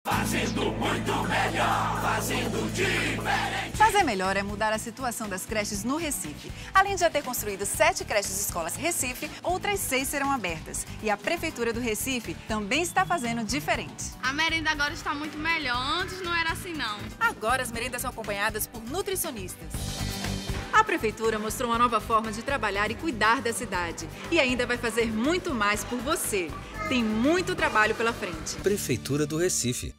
Fazendo muito melhor, fazendo diferente. Fazer melhor é mudar a situação das creches no Recife. Além de já ter construído 7 creches escolas Recife, outras 6 serão abertas. E a Prefeitura do Recife também está fazendo diferente. A merenda agora está muito melhor. Antes não era assim, não. Agora as merendas são acompanhadas por nutricionistas. A Prefeitura mostrou uma nova forma de trabalhar e cuidar da cidade. E ainda vai fazer muito mais por você. Tem muito trabalho pela frente. Prefeitura do Recife.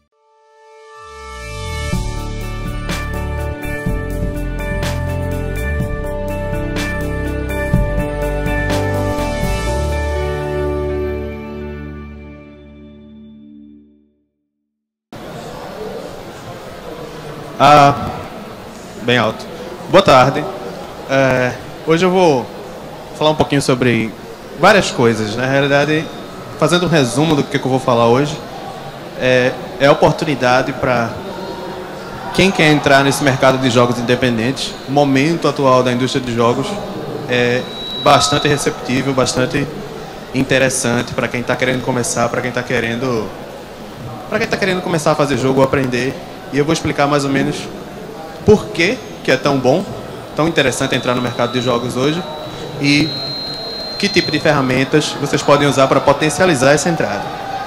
Bem alto. Boa tarde. Hoje eu vou falar um pouquinho sobre várias coisas. Na realidade, fazendo um resumo do que eu vou falar hoje, é a oportunidade para quem quer entrar nesse mercado de jogos independentes. O momento atual da indústria de jogos é bastante receptível, bastante interessante para quem está querendo começar, para quem está querendo começar a fazer jogo ou aprender. E eu vou explicar mais ou menos por que é tão bom, tão interessante entrar no mercado de jogos hoje e que tipo de ferramentas vocês podem usar para potencializar essa entrada.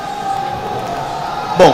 Bom,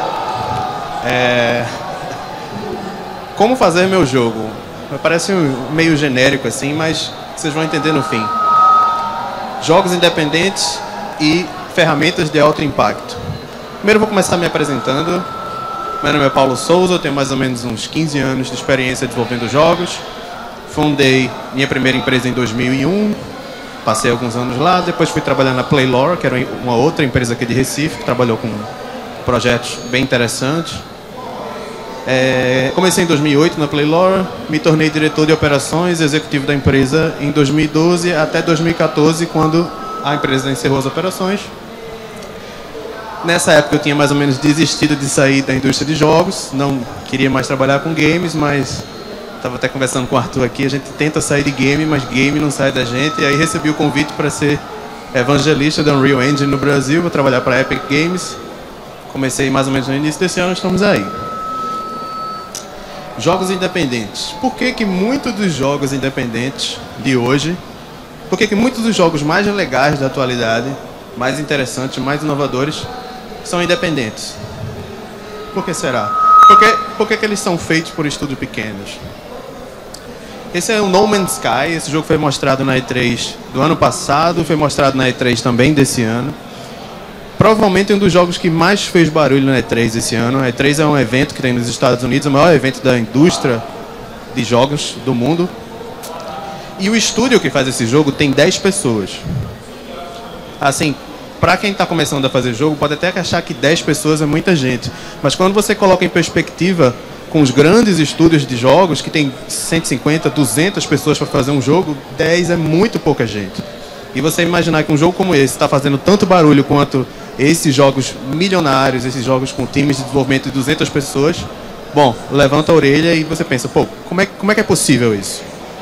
como fazer meu jogo? Parece meio genérico assim, mas vocês vão entender no fim. Jogos independentes e ferramentas de alto impacto. Primeiro eu vou começar me apresentando. Meu nome é Paulo Souza, eu tenho mais ou menos uns 15 anos de experiência desenvolvendo jogos. Fundei minha primeira empresa em 2001, passei alguns anos lá, depois fui trabalhar na Playlore, que era uma outra empresa aqui de Recife, que trabalhou com projetos bem interessantes. Comecei em 2008 na Playlore, me tornei diretor de operações, executivo da empresa em 2012 até 2014, quando a empresa encerrou as operações. Nessa época eu tinha mais ou menos desistido de sair da indústria de jogos, não queria mais trabalhar com games, mas estava até conversando com o Arthur aqui, a gente tenta sair de game, mas game não sai da gente, e aí recebi o convite para ser evangelista da Unreal Engine no Brasil, vou trabalhar para a Epic Games, comecei mais ou menos no início desse ano, estamos aí. Jogos independentes. Por que muitos dos jogos independentes de hoje, por que muitos dos jogos mais legais da atualidade, mais interessantes, mais inovadores, são independentes? Por que será? Por que eles são feitos por estúdios pequenos? Esse é o No Man's Sky, esse jogo foi mostrado na E3 do ano passado, foi mostrado na E3 também desse ano. Provavelmente um dos jogos que mais fez barulho na E3 esse ano. A E3 é um evento que tem nos Estados Unidos, o maior evento da indústria de jogos do mundo. E o estúdio que faz esse jogo tem 10 pessoas. Assim, para quem está começando a fazer jogo, pode até achar que 10 pessoas é muita gente. Mas quando você coloca em perspectiva com os grandes estúdios de jogos, que tem 150, 200 pessoas para fazer um jogo, 10 é muito pouca gente. E você imaginar que um jogo como esse está fazendo tanto barulho quanto esses jogos milionários, esses jogos com times de desenvolvimento de 200 pessoas, bom, levanta a orelha e você pensa, pô, como é que é possível isso?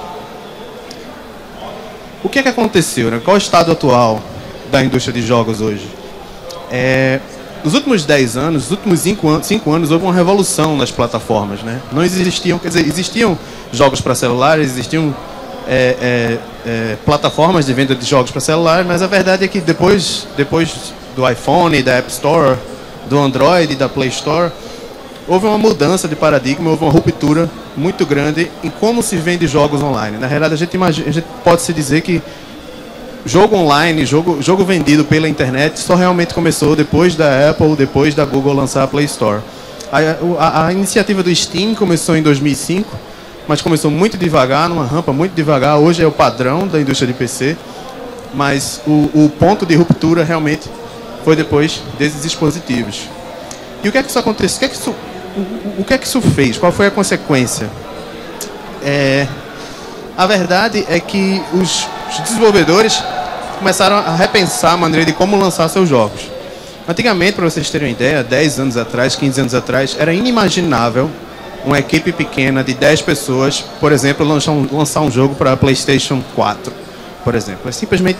O que é que aconteceu, né? Qual é o estado atual da indústria de jogos hoje? Nos últimos 10 anos, nos últimos 5 anos, houve uma revolução nas plataformas, né? Não existiam, quer dizer, existiam jogos para celulares, existiam plataformas de venda de jogos para celular, mas a verdade é que depois do iPhone, da App Store, do Android e da Play Store, houve uma mudança de paradigma, houve uma ruptura muito grande em como se vende jogos online. Na realidade, a gente pode se dizer que jogo online, jogo vendido pela internet só realmente começou depois da Apple, depois da Google lançar a Play Store. A iniciativa do Steam começou em 2005, mas começou muito devagar, numa rampa muito devagar. Hoje é o padrão da indústria de PC, mas o ponto de ruptura realmente foi depois desses dispositivos. E o que é que isso aconteceu? O que é que isso fez? Qual foi a consequência? A verdade é que os desenvolvedores começaram a repensar a maneira de como lançar seus jogos. Antigamente, para vocês terem uma ideia, 10 anos atrás, 15 anos atrás, era inimaginável uma equipe pequena de 10 pessoas, por exemplo, lançar um jogo para a PlayStation 4, por exemplo. É simplesmente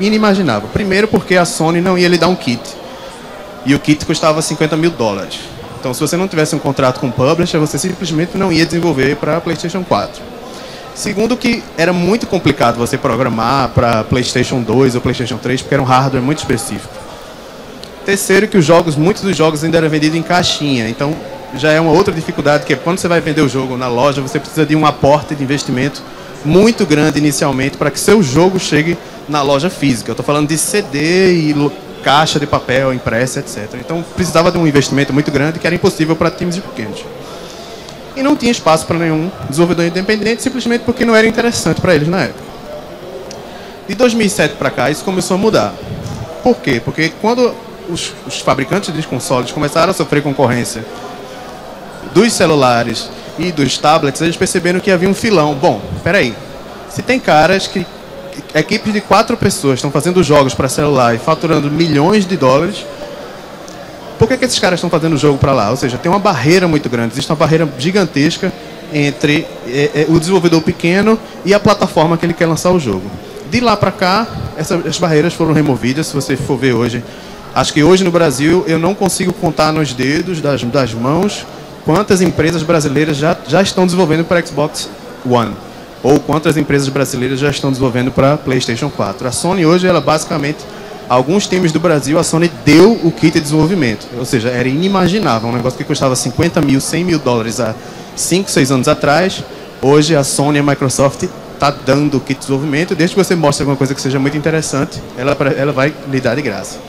inimaginável. Primeiro porque a Sony não ia lhe dar um kit. E o kit custava $50 mil. Então, se você não tivesse um contrato com o publisher, você simplesmente não ia desenvolver para PlayStation 4. Segundo, que era muito complicado você programar para PlayStation 2 ou PlayStation 3, porque era um hardware muito específico. Terceiro, que muitos dos jogos ainda eram vendidos em caixinha. Então, já é uma outra dificuldade, que é quando você vai vender o jogo na loja, você precisa de um aporte de investimento muito grande inicialmente para que seu jogo chegue na loja física. Eu estou falando de CD e caixa de papel impressa, etc. Então, precisava de um investimento muito grande que era impossível para times pequenos. E não tinha espaço para nenhum desenvolvedor independente, simplesmente porque não era interessante para eles na época. De 2007 para cá, isso começou a mudar. Por quê? Porque quando os fabricantes de consoles começaram a sofrer concorrência dos celulares e dos tablets, eles perceberam que havia um filão. Bom, peraí, se tem caras que... equipes de 4 pessoas estão fazendo jogos para celular e faturando milhões de dólares, por que esses caras estão fazendo jogo para lá? Ou seja, tem uma barreira muito grande, existe uma barreira gigantesca entre o desenvolvedor pequeno e a plataforma que ele quer lançar o jogo. De lá para cá, essas barreiras foram removidas. Se você for ver hoje, acho que hoje no Brasil eu não consigo contar nos dedos das mãos quantas empresas brasileiras já estão desenvolvendo para Xbox One, ou quantas empresas brasileiras já estão desenvolvendo para PlayStation 4. A Sony hoje, ela basicamente, alguns times do Brasil, a Sony deu o kit de desenvolvimento. Ou seja, era inimaginável, um negócio que custava 50 mil, 100 mil dólares há 5, 6 anos atrás. Hoje a Sony e a Microsoft está dando o kit de desenvolvimento. Desde que você mostre alguma coisa que seja muito interessante, ela vai lhe dar de graça.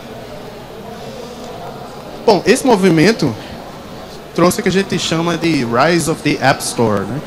Bom, esse movimento trouxe o que a gente chama de Rise of the App Store, né?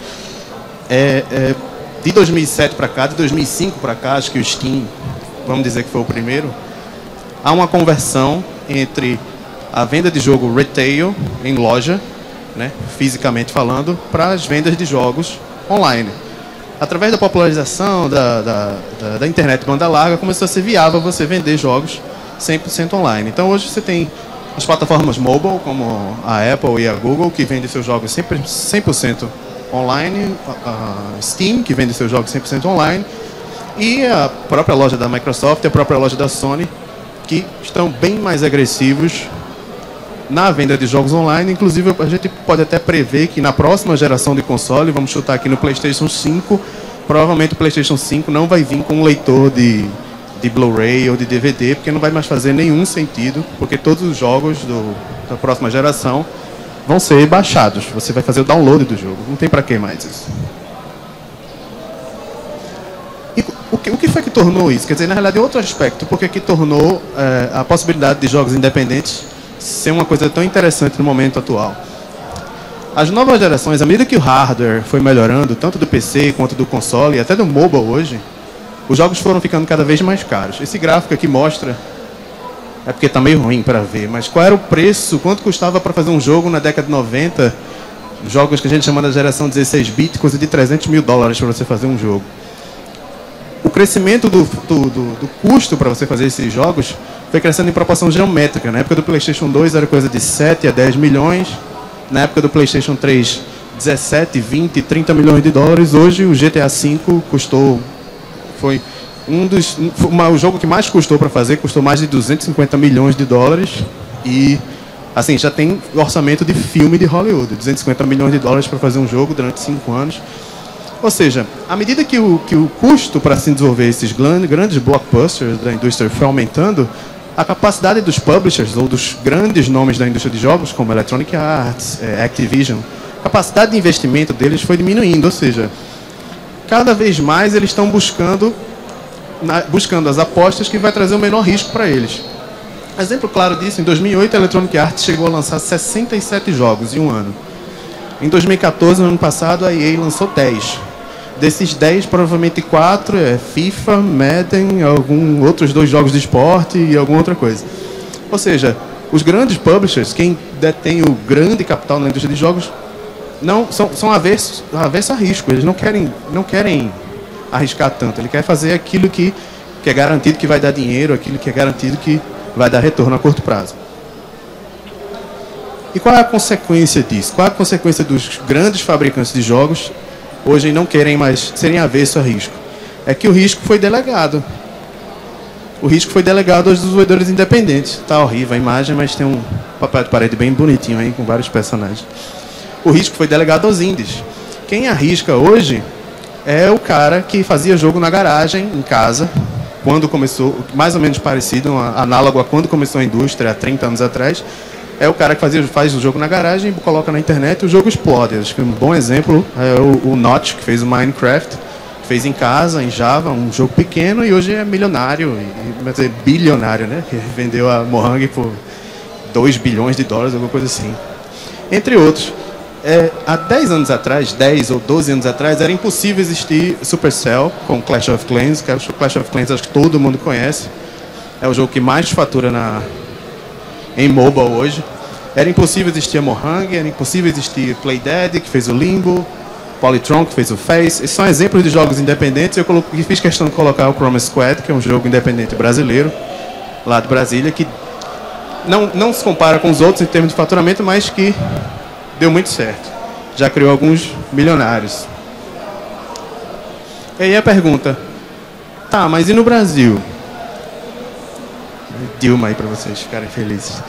De 2007 para cá, de 2005 para cá, acho que o Steam, vamos dizer que foi o primeiro, há uma conversão entre a venda de jogo retail, em loja, né, fisicamente falando, para as vendas de jogos online. Através da popularização da internet banda larga, começou a ser viável você vender jogos 100% online. Então hoje você tem as plataformas mobile, como a Apple e a Google, que vendem seus jogos 100% online, a Steam, que vende seus jogos 100% online, e a própria loja da Microsoft e a própria loja da Sony, que estão bem mais agressivos na venda de jogos online. Inclusive, a gente pode até prever que na próxima geração de console, vamos chutar aqui no PlayStation 5, provavelmente o PlayStation 5 não vai vir com um leitor de Blu-ray ou de DVD, porque não vai mais fazer nenhum sentido, porque todos os jogos da próxima geração vão ser baixados. Você vai fazer o download do jogo. Não tem para que mais isso. E o que foi que tornou isso? Quer dizer, na realidade, outro aspecto. Porque que tornou a possibilidade de jogos independentes ser uma coisa tão interessante no momento atual. As novas gerações, à medida que o hardware foi melhorando, tanto do PC quanto do console e até do mobile hoje, os jogos foram ficando cada vez mais caros. Esse gráfico aqui mostra... É porque está meio ruim para ver, mas qual era o preço, quanto custava para fazer um jogo na década de 90, jogos que a gente chama da geração 16-bit, coisa de 300 mil dólares para você fazer um jogo. O crescimento do custo para você fazer esses jogos foi crescendo em proporção geométrica. Na época do PlayStation 2 era coisa de 7 a 10 milhões, na época do PlayStation 3, 17, 20, 30 milhões de dólares. Hoje o GTA V foi o jogo que mais custou para fazer, custou mais de 250 milhões de dólares e, assim, já tem orçamento de filme de Hollywood, 250 milhões de dólares para fazer um jogo durante 5 anos. Ou seja, à medida que o custo para se desenvolver esses grandes blockbusters da indústria foi aumentando, a capacidade dos publishers ou dos grandes nomes da indústria de jogos, como Electronic Arts, Activision, a capacidade de investimento deles foi diminuindo. Ou seja, cada vez mais eles estão buscando as apostas que vai trazer o menor risco para eles. Exemplo claro disso, em 2008 a Electronic Arts chegou a lançar 67 jogos em um ano. Em 2014, no ano passado, a EA lançou 10. Desses 10, provavelmente 4 é FIFA, Madden, outros 2 jogos de esporte e alguma outra coisa. Ou seja, os grandes publishers, quem detém o grande capital na indústria de jogos, não são aversos a risco. Eles não querem arriscar tanto. Ele quer fazer aquilo que é garantido que vai dar dinheiro, aquilo que é garantido que vai dar retorno a curto prazo. E qual é a consequência disso? Qual é a consequência dos grandes fabricantes de jogos hoje não querem mais serem avessos a risco? É que o risco foi delegado. o risco foi delegado aos desenvolvedores independentes. Tá horrível a imagem, mas tem um papel de parede bem bonitinho aí, com vários personagens. O risco foi delegado aos indies. Quem arrisca hoje é o cara que fazia jogo na garagem, em casa, quando começou, mais ou menos parecido, análogo a quando começou a indústria, há 30 anos atrás. É o cara que faz o jogo na garagem, coloca na internet e o jogo explode. Acho que um bom exemplo é o Notch, que fez o Minecraft, fez em casa, em Java, um jogo pequeno, e hoje é milionário, quer dizer, bilionário, né? Que vendeu a Mojang por 2 bilhões de dólares, alguma coisa assim. Entre outros. Há 10 anos atrás, 10 ou 12 anos atrás, era impossível existir Supercell com Clash of Clans. Clash of Clans acho que todo mundo conhece. É o jogo que mais fatura em mobile hoje. Era impossível existir a Mojang, era impossível existir Playdead, que fez o Limbo, Polytron, que fez o Face. Esses são exemplos de jogos independentes. Eu fiz questão de colocar o Chroma Squad, que é um jogo independente brasileiro, lá de Brasília, que não se compara com os outros em termos de faturamento, mas que deu muito certo. Já criou alguns milionários. E aí a pergunta, tá, mas e no Brasil? Dilma aí para vocês ficarem felizes.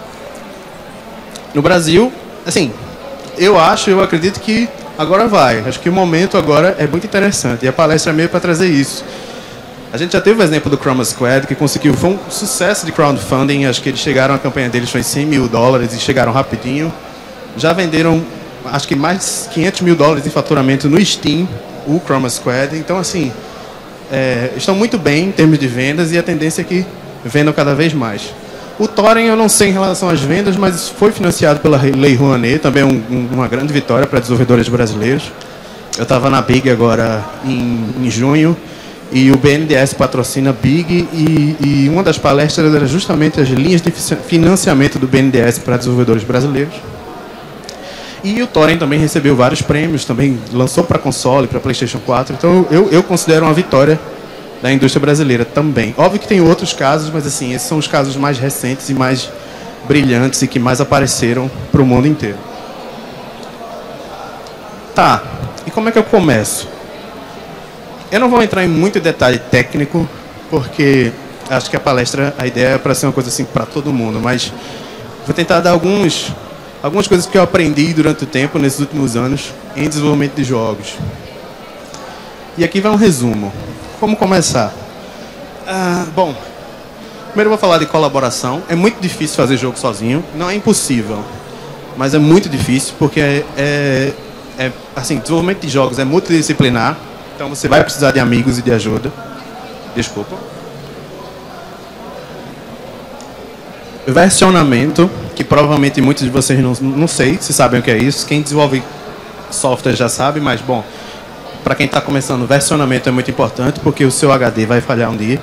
No Brasil, assim, eu acredito que agora vai. Acho que o momento agora é muito interessante. E a palestra é meio para trazer isso. A gente já teve o exemplo do Chroma Squad, que conseguiu, foi um sucesso de crowdfunding. Acho que eles chegaram, a campanha deles foi $100 mil e chegaram rapidinho. Já venderam, acho que mais de $500 mil em faturamento no Steam, o Chroma Squad. Então, assim, estão muito bem em termos de vendas e a tendência é que vendam cada vez mais. O Torrent, eu não sei em relação às vendas, mas foi financiado pela Lei Rouanet, também uma grande vitória para desenvolvedores brasileiros. Eu estava na Big agora em junho, e o BNDES patrocina Big, e uma das palestras era justamente as linhas de financiamento do BNDES para desenvolvedores brasileiros. E o Torrent também recebeu vários prêmios, também lançou para console, para PlayStation 4. Então eu considero uma vitória da indústria brasileira também. Óbvio que tem outros casos, mas assim, esses são os casos mais recentes e mais brilhantes e que mais apareceram para o mundo inteiro. Tá, e como é que eu começo? Eu não vou entrar em muito detalhe técnico, porque acho que a ideia é para ser uma coisa assim para todo mundo, mas vou tentar dar algumas coisas que eu aprendi durante o tempo, nesses últimos anos, em desenvolvimento de jogos. E aqui vai um resumo. Como começar? Bom, primeiro eu vou falar de colaboração. É muito difícil fazer jogo sozinho. Não é impossível, mas é muito difícil, porque assim, desenvolvimento de jogos é multidisciplinar. Então você vai precisar de amigos e de ajuda. Desculpa. Versionamento, que provavelmente muitos de vocês não sei se sabem o que é isso. Quem desenvolve software já sabe, mas bom, para quem está começando, versionamento é muito importante, porque o seu HD vai falhar um dia.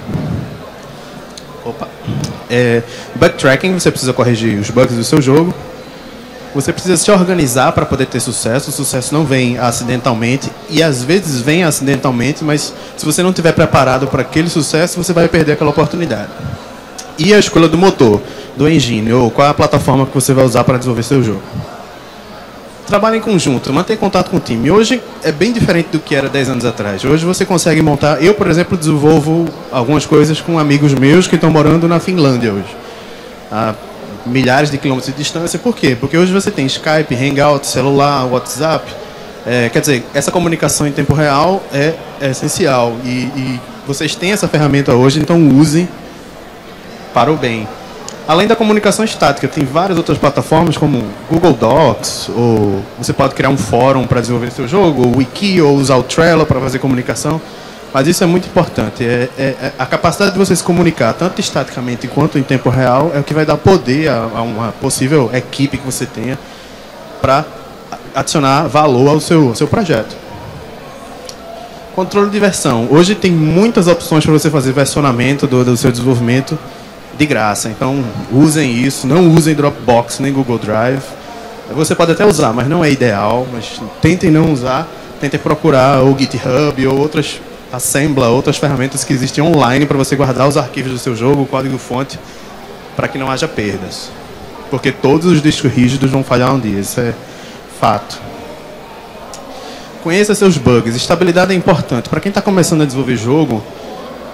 Bug tracking, você precisa corrigir os bugs do seu jogo. Você precisa se organizar para poder ter sucesso. O sucesso não vem acidentalmente, e às vezes vem acidentalmente, mas se você não estiver preparado para aquele sucesso, você vai perder aquela oportunidade. E a escolha do motor, do engine, ou qual é a plataforma que você vai usar para desenvolver seu jogo. Trabalho em conjunto, manter contato com o time. Hoje é bem diferente do que era 10 anos atrás. Hoje você consegue montar... Eu, por exemplo, desenvolvo algumas coisas com amigos meus que estão morando na Finlândia hoje. A milhares de quilômetros de distância. Por quê? Porque hoje você tem Skype, Hangout, celular, WhatsApp. Quer dizer, essa comunicação em tempo real é essencial. E vocês têm essa ferramenta hoje, então usem para o bem. Além da comunicação estática, tem várias outras plataformas como Google Docs, ou você pode criar um fórum para desenvolver seu jogo, ou Wiki, ou usar o Trello para fazer comunicação. Mas isso é muito importante. A capacidade de você se comunicar, tanto estaticamente quanto em tempo real, é o que vai dar poder a uma possível equipe que você tenha para adicionar valor ao seu projeto. Controle de versão. Hoje tem muitas opções para você fazer versionamento do seu desenvolvimento de graça. Então, usem isso. Não usem Dropbox nem Google Drive. Você pode até usar, mas não é ideal. Mas tentem não usar. Tentem procurar o GitHub ou outras Assembla, outras ferramentas que existem online para você guardar os arquivos do seu jogo, o código-fonte, para que não haja perdas. Porque todos os discos rígidos vão falhar um dia. Isso é fato. Conheça seus bugs. Estabilidade é importante. Para quem está começando a desenvolver jogo,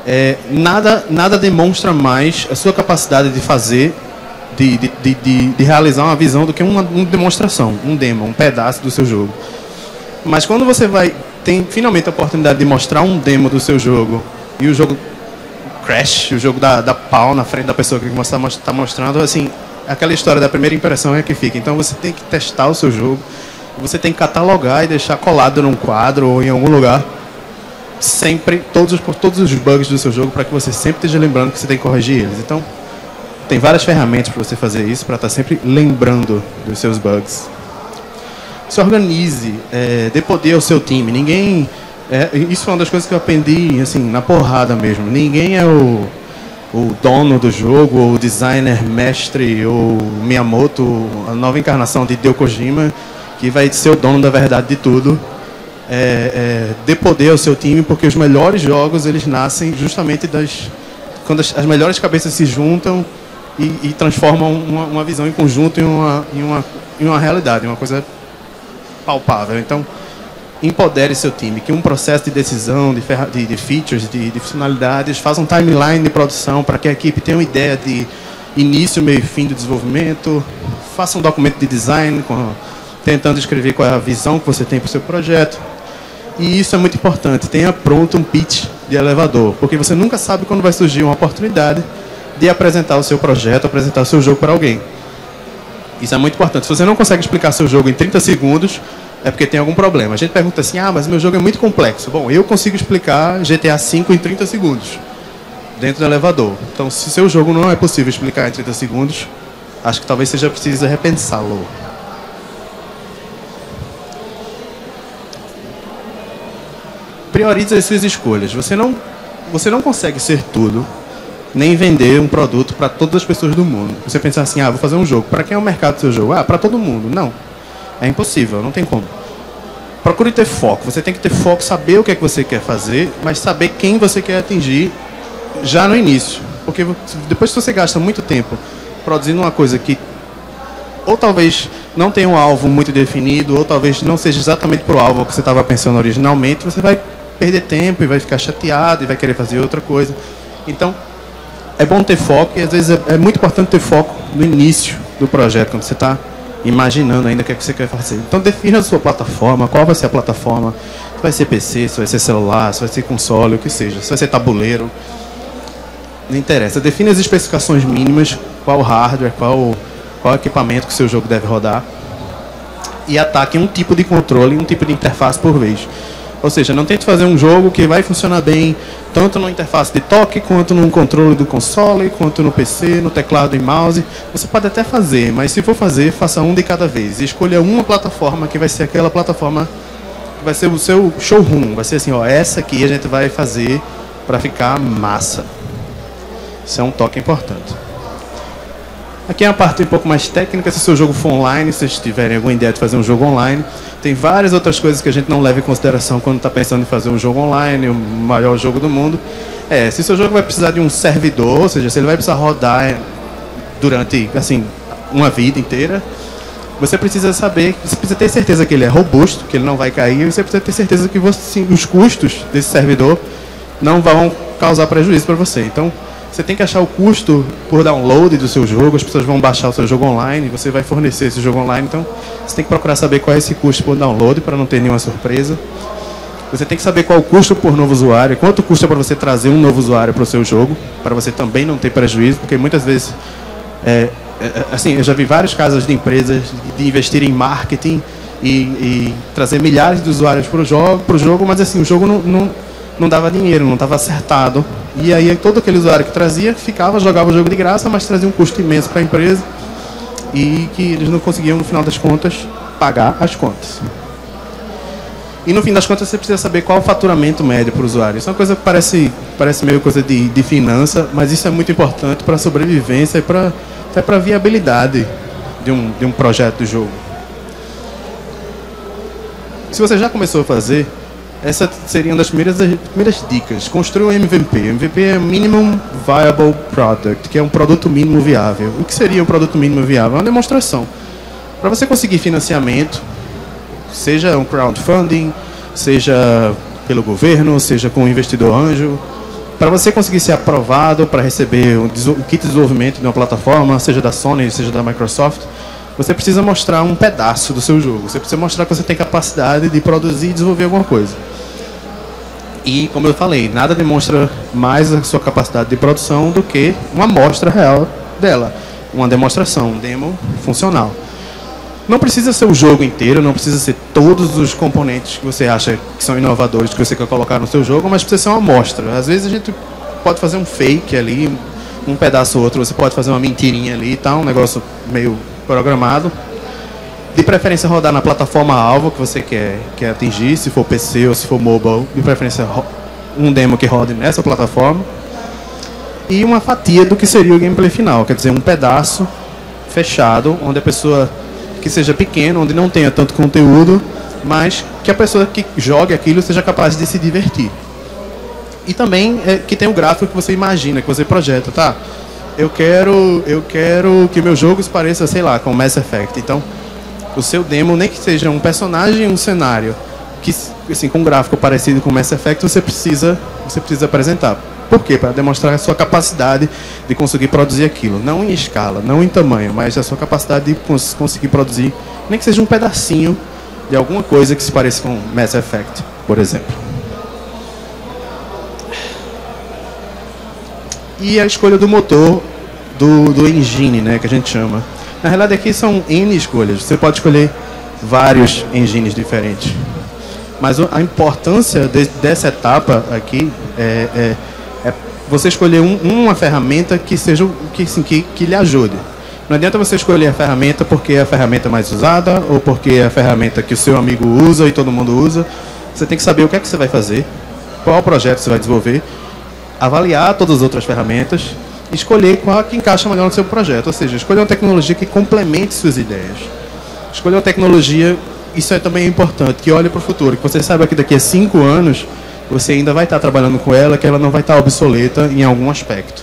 nada demonstra mais a sua capacidade de fazer, de realizar uma visão do que uma demonstração, um demo, um pedaço do seu jogo. Mas quando você tem finalmente a oportunidade de mostrar um demo do seu jogo e o jogo crash, o jogo dá pau na frente da pessoa que você está mostrando, assim, aquela história da primeira impressão é que fica. Então você tem que testar o seu jogo, você tem que catalogar e deixar colado num quadro ou em algum lugar sempre todos os bugs do seu jogo, para que você sempre esteja lembrando que você tem que corrigir eles. Então tem várias ferramentas para você fazer isso, para estar sempre lembrando dos seus bugs. Se organize, dê poder ao seu time. Isso foi uma das coisas que eu aprendi assim, na porrada mesmo. Ninguém é o dono do jogo, ou o designer mestre, ou Miyamoto, a nova encarnação de Hideo Kojima, que vai ser o dono da verdade de tudo. Dê poder ao seu time, porque os melhores jogos eles nascem justamente quando as melhores cabeças se juntam e transformam uma visão em conjunto em uma realidade, uma coisa palpável. Então, empodere seu time, que um processo de decisão, de features, de funcionalidades, faça um timeline de produção para que a equipe tenha uma ideia de início, meio e fim do desenvolvimento, faça um documento de design, tentando escrever qual é a visão que você tem para o seu projeto. E isso é muito importante, tenha pronto um pitch de elevador, porque você nunca sabe quando vai surgir uma oportunidade de apresentar o seu projeto, apresentar o seu jogo para alguém. Isso é muito importante. Se você não consegue explicar seu jogo em 30 segundos, é porque tem algum problema. A gente pergunta assim, mas meu jogo é muito complexo. Bom, eu consigo explicar GTA V em 30 segundos, dentro do elevador. Então, se seu jogo não é possível explicar em 30 segundos, acho que talvez seja preciso repensá-lo. Priorize as suas escolhas. Você não consegue ser tudo, nem vender um produto para todas as pessoas do mundo. Você pensar assim, vou fazer um jogo. Para quem é o mercado do seu jogo? Para todo mundo. Não. É impossível, não tem como. Procure ter foco. Você tem que ter foco, saber o que é que você quer fazer, mas saber quem você quer atingir já no início. Porque depois que você gasta muito tempo produzindo uma coisa que ou talvez não tenha um alvo muito definido, ou talvez não seja exatamente para o alvo que você estava pensando originalmente, você vai perder tempo e vai ficar chateado e vai querer fazer outra coisa. Então, é bom ter foco, e às vezes é muito importante ter foco no início do projeto, quando você está imaginando ainda o que é que você quer fazer. Então, defina a sua plataforma, qual vai ser a plataforma, se vai ser PC, se vai ser celular, se vai ser console, o que seja, se vai ser tabuleiro, não interessa. Defina as especificações mínimas, qual hardware, qual equipamento que o seu jogo deve rodar, e ataque um tipo de controle, um tipo de interface por vez. Ou seja, não tente fazer um jogo que vai funcionar bem tanto na interface de toque, quanto no controle do console, quanto no PC, no teclado e mouse. Você pode até fazer, mas se for fazer, faça um de cada vez. E escolha uma plataforma que vai ser aquela plataforma que vai ser o seu showroom. Vai ser assim, essa aqui a gente vai fazer para ficar massa. Isso é um toque importante. Aqui é uma parte um pouco mais técnica. Se o seu jogo for online, se vocês tiverem alguma ideia de fazer um jogo online, tem várias outras coisas que a gente não leva em consideração quando está pensando em fazer um jogo online, o maior jogo do mundo. Se o seu jogo vai precisar de um servidor, ou seja, se ele vai precisar rodar durante, assim, uma vida inteira, você precisa saber, você precisa ter certeza que ele é robusto, que ele não vai cair, e você precisa ter certeza que os custos desse servidor não vão causar prejuízo para você. Então, você tem que achar o custo por download do seu jogo, as pessoas vão baixar o seu jogo online, você vai fornecer esse jogo online, então você tem que procurar saber qual é esse custo por download para não ter nenhuma surpresa. Você tem que saber qual é o custo por novo usuário, quanto custa para você trazer um novo usuário para o seu jogo, para você também não ter prejuízo, porque muitas vezes, assim, eu já vi vários casos de empresas de investir em marketing e trazer milhares de usuários para o jogo, mas assim, o jogo não dava dinheiro, não estava acertado. E aí todo aquele usuário que trazia, jogava o jogo de graça, mas trazia um custo imenso para a empresa e que eles não conseguiam, no final das contas, pagar as contas. E no fim das contas você precisa saber qual é o faturamento médio para o usuário. Isso é uma coisa que parece meio coisa de finança, mas isso é muito importante para a sobrevivência e até para a viabilidade de um projeto de jogo. Se você já começou a fazer, essa seria uma das primeiras dicas. Construa um MVP. MVP é Minimum Viable Product, que é um produto mínimo viável. O que seria um produto mínimo viável? É uma demonstração. Para você conseguir financiamento, seja um crowdfunding, seja pelo governo, seja com um investidor anjo, Para você conseguir ser aprovado para receber um kit de desenvolvimento de uma plataforma, seja da Sony, seja da Microsoft, você precisa mostrar um pedaço do seu jogo. Você precisa mostrar que você tem capacidade de produzir e desenvolver alguma coisa. E, como eu falei, nada demonstra mais a sua capacidade de produção do que uma amostra real dela. Uma demonstração, um demo funcional. Não precisa ser o jogo inteiro, não precisa ser todos os componentes que você acha que são inovadores, que você quer colocar no seu jogo, mas precisa ser uma amostra. Às vezes a gente pode fazer um fake ali, um pedaço ou outro, você pode fazer uma mentirinha ali e tal, um negócio meio programado. De preferência rodar na plataforma-alvo que você quer atingir, se for PC ou se for mobile, de preferência um demo que rode nessa plataforma. E uma fatia do que seria o gameplay final, quer dizer, um pedaço fechado, onde a pessoa que seja pequeno, onde não tenha tanto conteúdo, mas que a pessoa que jogue aquilo seja capaz de se divertir. E também que tenha o gráfico que você imagina, que você projeta, tá? Eu quero que meu jogo se pareça, sei lá, com Mass Effect. Então, o seu demo, nem que seja um personagem e um cenário, que assim, com um gráfico parecido com Mass Effect, você precisa apresentar. Por quê? Para demonstrar a sua capacidade de conseguir produzir aquilo. Não em escala, não em tamanho, mas a sua capacidade de conseguir produzir, nem que seja um pedacinho de alguma coisa que se pareça com Mass Effect, por exemplo. E a escolha do motor, do engine, né, que a gente chama. Na realidade, aqui são N escolhas. Você pode escolher vários engines diferentes. Mas a importância dessa etapa aqui é você escolher uma ferramenta que seja que lhe ajude. Não adianta você escolher a ferramenta porque é a ferramenta mais usada ou porque é a ferramenta que o seu amigo usa e todo mundo usa. Você tem que saber o que é que você vai fazer, qual projeto você vai desenvolver, avaliar todas as outras ferramentas, escolher qual que encaixa melhor no seu projeto. Ou seja, escolher uma tecnologia que complemente suas ideias. Escolher uma tecnologia, isso também é importante, que olhe para o futuro, que você saiba que daqui a 5 anos você ainda vai estar trabalhando com ela, que ela não vai estar obsoleta em algum aspecto.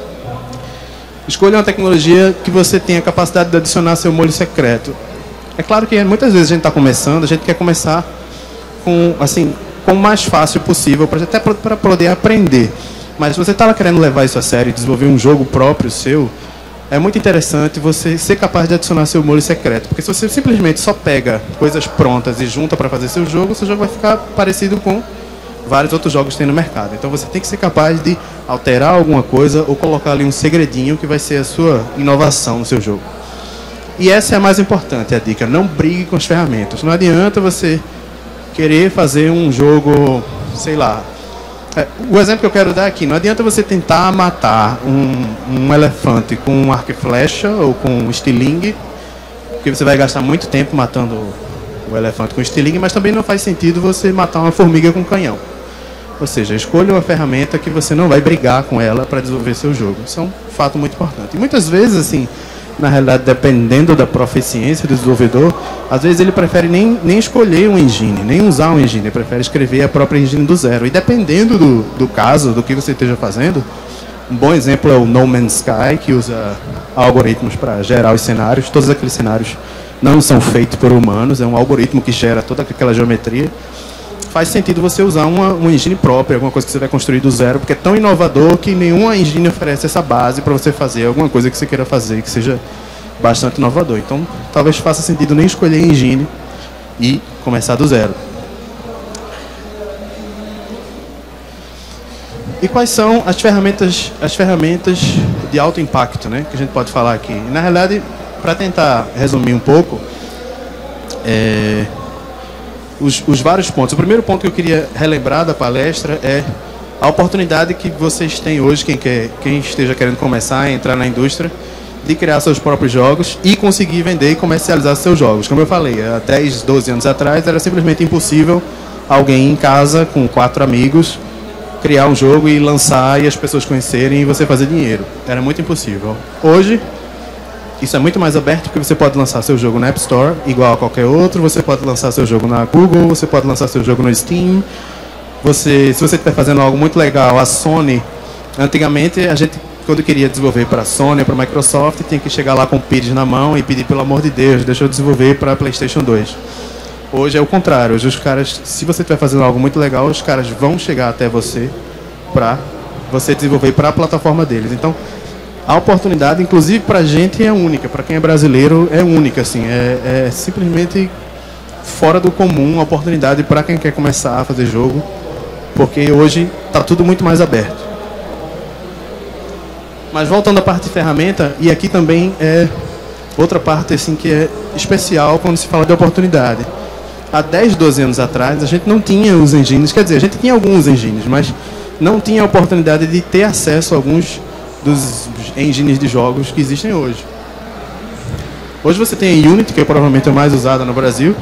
Escolha uma tecnologia que você tenha a capacidade de adicionar seu molho secreto. É claro que muitas vezes a gente está começando, a gente quer começar com o mais fácil possível, até para poder aprender. Mas se você está querendo levar isso a sério e desenvolver um jogo próprio seu, é muito interessante você ser capaz de adicionar seu molho secreto. Porque se você simplesmente só pega coisas prontas e junta para fazer seu jogo vai ficar parecido com vários outros jogos que tem no mercado. Então você tem que ser capaz de alterar alguma coisa ou colocar ali um segredinho que vai ser a sua inovação no seu jogo. E essa é a mais importante, a dica. Não brigue com as ferramentas. Não adianta você querer fazer um jogo, sei lá. O exemplo que eu quero dar aqui, não adianta você tentar matar um elefante com um arco e flecha ou com um estilingue, porque você vai gastar muito tempo matando o elefante com estilingue, mas também não faz sentido você matar uma formiga com canhão. Ou seja, escolha uma ferramenta que você não vai brigar com ela para desenvolver seu jogo. Isso é um fato muito importante. E muitas vezes, assim, na realidade, dependendo da proficiência do desenvolvedor, às vezes ele prefere nem escolher um engine, nem usar um engine, ele prefere escrever a própria engine do zero. E dependendo do caso, do que você esteja fazendo, um bom exemplo é o No Man's Sky, que usa algoritmos para gerar os cenários. Todos aqueles cenários não são feitos por humanos, é um algoritmo que gera toda aquela geometria. Faz sentido você usar uma engine própria, alguma coisa que você vai construir do zero, porque é tão inovador que nenhuma engine oferece essa base para você fazer alguma coisa que você queira fazer, que seja bastante inovador. Então, talvez faça sentido nem escolher engine e começar do zero. E quais são as ferramentas de alto impacto, né, que a gente pode falar aqui? Na realidade, para tentar resumir um pouco, os vários pontos. O primeiro ponto que eu queria relembrar da palestra é a oportunidade que vocês têm hoje, quem esteja querendo começar a entrar na indústria, de criar seus próprios jogos e conseguir vender e comercializar seus jogos. Como eu falei, há 10, 12 anos atrás era simplesmente impossível alguém em casa, com 4 amigos, criar um jogo e lançar e as pessoas conhecerem e você fazer dinheiro. Era muito impossível. Hoje, isso é muito mais aberto, porque você pode lançar seu jogo na App Store, igual a qualquer outro, você pode lançar seu jogo na Google, você pode lançar seu jogo no Steam. Se você estiver fazendo algo muito legal, a Sony, antigamente, a gente, quando queria desenvolver para a Sony ou para a Microsoft, tinha que chegar lá com o Pires na mão e pedir, pelo amor de Deus, deixa eu desenvolver para a PlayStation 2. Hoje é o contrário. Hoje os caras, se você estiver fazendo algo muito legal, os caras vão chegar até você para você desenvolver para a plataforma deles. Então, a oportunidade, inclusive para a gente, é única. Para quem é brasileiro, é única. Assim, é simplesmente fora do comum a oportunidade para quem quer começar a fazer jogo, porque hoje está tudo muito mais aberto. Mas voltando à parte de ferramenta, e aqui também é outra parte assim, que é especial quando se fala de oportunidade. Há 10, 12 anos atrás, a gente não tinha os engines, quer dizer, a gente tinha alguns engines, mas não tinha a oportunidade de ter acesso a alguns dos engines de jogos que existem hoje. Hoje você tem a Unity, que é provavelmente a mais usada no Brasil,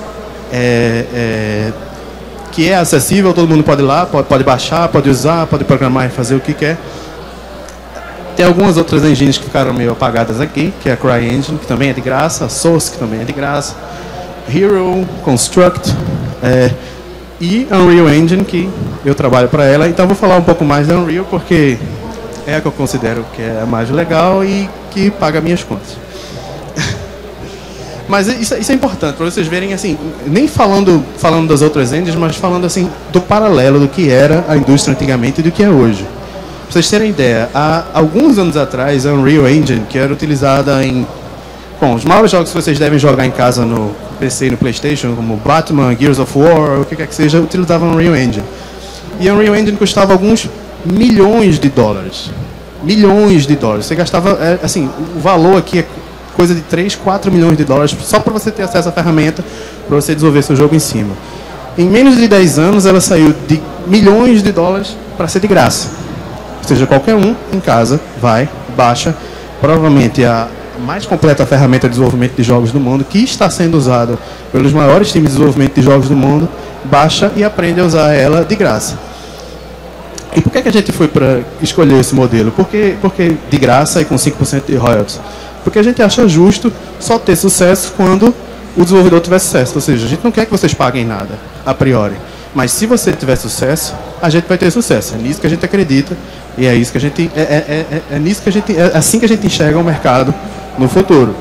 que é acessível, todo mundo pode ir lá, pode baixar, pode usar, pode programar e fazer o que quer. Tem algumas outras engines que ficaram meio apagadas aqui, que é a CryEngine, que também é de graça, a Source, que também é de graça, Hero, Construct, e Unreal Engine, que eu trabalho para ela. Então vou falar um pouco mais da Unreal, porque é a que eu considero que é a mais legal e que paga minhas contas. Mas isso é importante para vocês verem, assim, nem falando das outras engines, mas falando assim do paralelo do que era a indústria antigamente e do que é hoje. Para vocês terem ideia, há alguns anos atrás a Unreal Engine, que era utilizada em... Bom, os maiores jogos que vocês devem jogar em casa no PC e no PlayStation, como Batman, Gears of War, o que quer que seja, utilizavam a Unreal Engine. E a Unreal Engine custava alguns milhões de dólares. Milhões de dólares. Você gastava, assim, o valor aqui é coisa de 3, 4 milhões de dólares só para você ter acesso à ferramenta, para você desenvolver seu jogo em cima. Em menos de 10 anos, ela saiu de milhões de dólares para ser de graça. Ou seja, qualquer um em casa vai, baixa, provavelmente a mais completa ferramenta de desenvolvimento de jogos do mundo, que está sendo usada pelos maiores times de desenvolvimento de jogos do mundo, baixa e aprende a usar ela de graça. E por que a gente foi para escolher esse modelo? Porque de graça e com 5% de royalties? Porque a gente acha justo só ter sucesso quando o desenvolvedor tiver sucesso. Ou seja, a gente não quer que vocês paguem nada, a priori. Mas se você tiver sucesso, a gente vai ter sucesso. É nisso que a gente acredita e é isso que a gente é assim que a gente enxerga o mercado no futuro.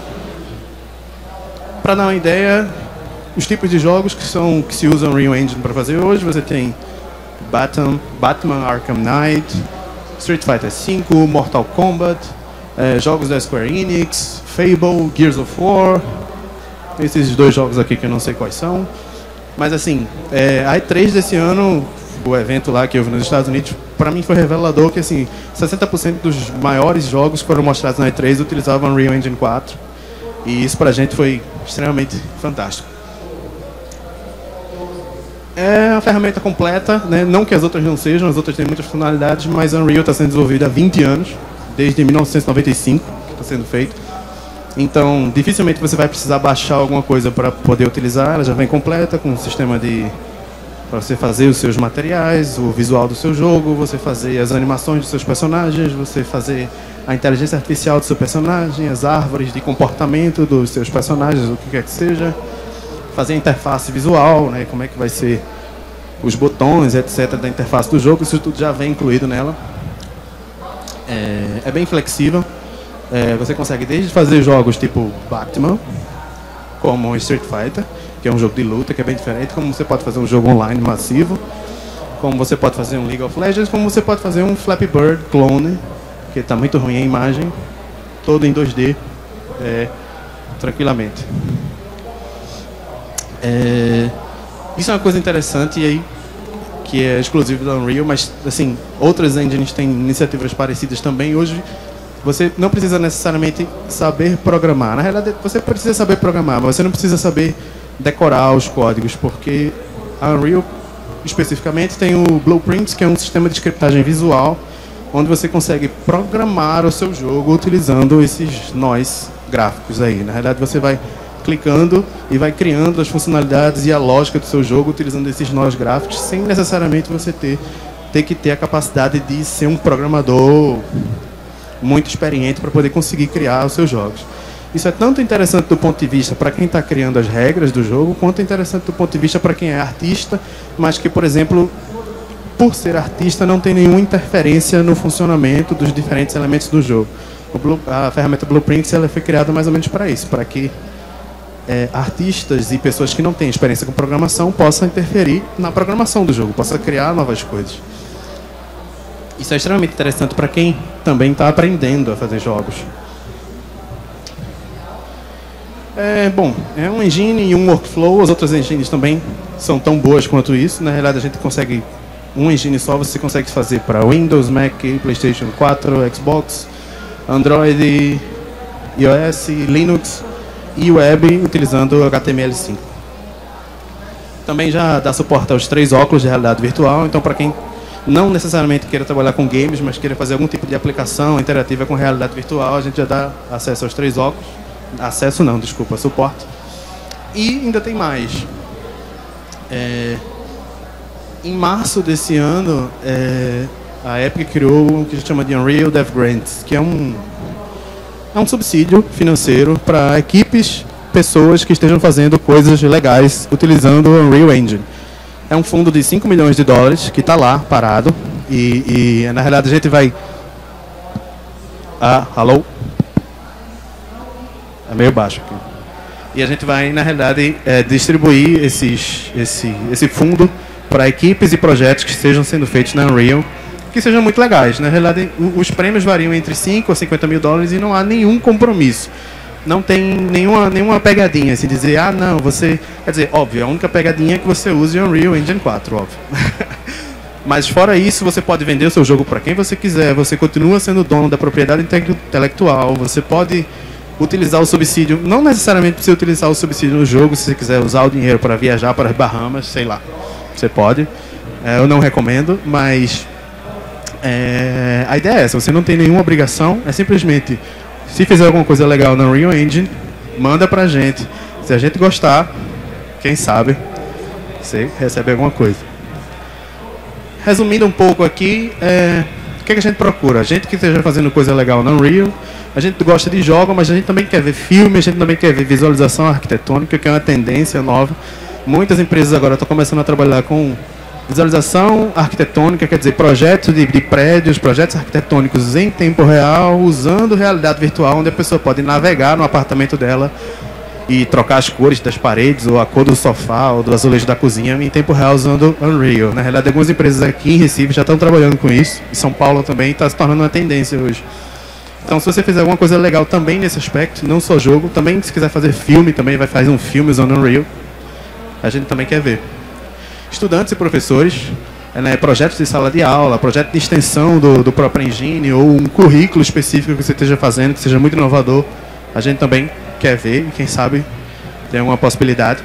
Para dar uma ideia, os tipos de jogos que se usam Unreal Engine para fazer hoje, você tem Batman Arkham Knight, Street Fighter V, Mortal Kombat, jogos da Square Enix, Fable, Gears of War, esses dois jogos aqui que eu não sei quais são. Mas assim, a E3 desse ano, o evento lá que houve nos Estados Unidos, para mim foi revelador que assim, 60% dos maiores jogos que foram mostrados na E3 utilizavam Unreal Engine 4. E isso pra gente foi extremamente fantástico. É uma ferramenta completa, né? Não que as outras não sejam, as outras têm muitas funcionalidades, mas a Unreal está sendo desenvolvida há 20 anos, desde 1995 que está sendo feito. Então, dificilmente você vai precisar baixar alguma coisa para poder utilizar, ela já vem completa, com um sistema para você fazer os seus materiais, o visual do seu jogo, você fazer as animações dos seus personagens, você fazer a inteligência artificial do seu personagem, as árvores de comportamento dos seus personagens, o que quer que seja, fazer a interface visual, né, como é que vai ser os botões, etc., da interface do jogo, isso tudo já vem incluído nela. É bem flexível. Você consegue desde fazer jogos tipo Batman, como Street Fighter, que é um jogo de luta, que é bem diferente, como você pode fazer um jogo online massivo, como você pode fazer um League of Legends, como você pode fazer um Flappy Bird clone, que está muito ruim a imagem, todo em 2D, tranquilamente. Isso é uma coisa interessante e aí, que é exclusivo da Unreal, mas assim, outras engines têm iniciativas parecidas também. Hoje você não precisa necessariamente saber programar. Na realidade, você precisa saber programar, mas você não precisa saber decorar os códigos, porque a Unreal, especificamente, tem o Blueprints, que é um sistema de scriptagem visual, onde você consegue programar o seu jogo utilizando esses nós gráficos aí. Na realidade, você vai clicando e vai criando as funcionalidades e a lógica do seu jogo utilizando esses nós gráficos, sem necessariamente você ter que ter a capacidade de ser um programador muito experiente para poder conseguir criar os seus jogos. Isso é tanto interessante do ponto de vista para quem está criando as regras do jogo, quanto interessante do ponto de vista para quem é artista, mas que, por exemplo, por ser artista, não tem nenhuma interferência no funcionamento dos diferentes elementos do jogo. A ferramenta Blueprints ela foi criada mais ou menos para isso, para que artistas e pessoas que não têm experiência com programação possam interferir na programação do jogo, possam criar novas coisas. Isso é extremamente interessante para quem também está aprendendo a fazer jogos. Bom, é um engine e um workflow. As outras engines também são tão boas quanto isso. Na realidade, a gente consegue um engine só, você consegue fazer para Windows, Mac, PlayStation 4, Xbox, Android, iOS, Linux e web utilizando HTML5. Também já dá suporte aos 3 óculos de realidade virtual. Então, para quem não necessariamente queira trabalhar com games, mas queira fazer algum tipo de aplicação interativa com realidade virtual, a gente já dá acesso aos 3 óculos. Acesso não, desculpa, suporte. E ainda tem mais. Em março desse ano, a Epic criou o que a gente chama de Unreal Dev Grants, que é um subsídio financeiro para equipes, pessoas que estejam fazendo coisas legais utilizando o Unreal Engine. É um fundo de $5 milhões que está lá, parado. E na realidade a gente vai... alô? É meio baixo aqui. E a gente vai, na realidade, distribuir esse fundo para equipes e projetos que estejam sendo feitos na Unreal, que sejam muito legais. Na realidade, os prêmios variam entre $5 a $50 mil e não há nenhum compromisso. Não tem nenhuma pegadinha, assim, dizer, não, você... Quer dizer, óbvio, a única pegadinha é que você use o Unreal Engine 4, óbvio. Mas fora isso, você pode vender o seu jogo para quem você quiser, você continua sendo dono da propriedade intelectual, você pode utilizar o subsídio, não necessariamente precisa utilizar o subsídio no jogo, se você quiser usar o dinheiro para viajar para as Bahamas, sei lá, você pode. Eu não recomendo, mas a ideia é essa, você não tem nenhuma obrigação, é simplesmente, se fizer alguma coisa legal no Unreal Engine, manda pra gente. Se a gente gostar, quem sabe, você recebe alguma coisa. Resumindo um pouco aqui, o que a gente procura? A gente que esteja fazendo coisa legal no Unreal, a gente gosta de jogo, mas a gente também quer ver filme, a gente também quer ver visualização arquitetônica, que é uma tendência nova. Muitas empresas agora estão começando a trabalhar com visualização arquitetônica, quer dizer, projetos de prédios, projetos arquitetônicos em tempo real, usando realidade virtual, onde a pessoa pode navegar no apartamento dela e trocar as cores das paredes, ou a cor do sofá, ou do azulejo da cozinha, em tempo real usando Unreal. Na realidade, algumas empresas aqui em Recife já estão trabalhando com isso, em São Paulo também, está se tornando uma tendência hoje. Então, se você fizer alguma coisa legal também nesse aspecto, não só jogo, também se quiser fazer filme, também vai fazer um filme usando Unreal, a gente também quer ver. Estudantes e professores, projetos de sala de aula, projeto de extensão do próprio engine, ou um currículo específico que você esteja fazendo, que seja muito inovador, a gente também quer ver, e quem sabe tem alguma possibilidade.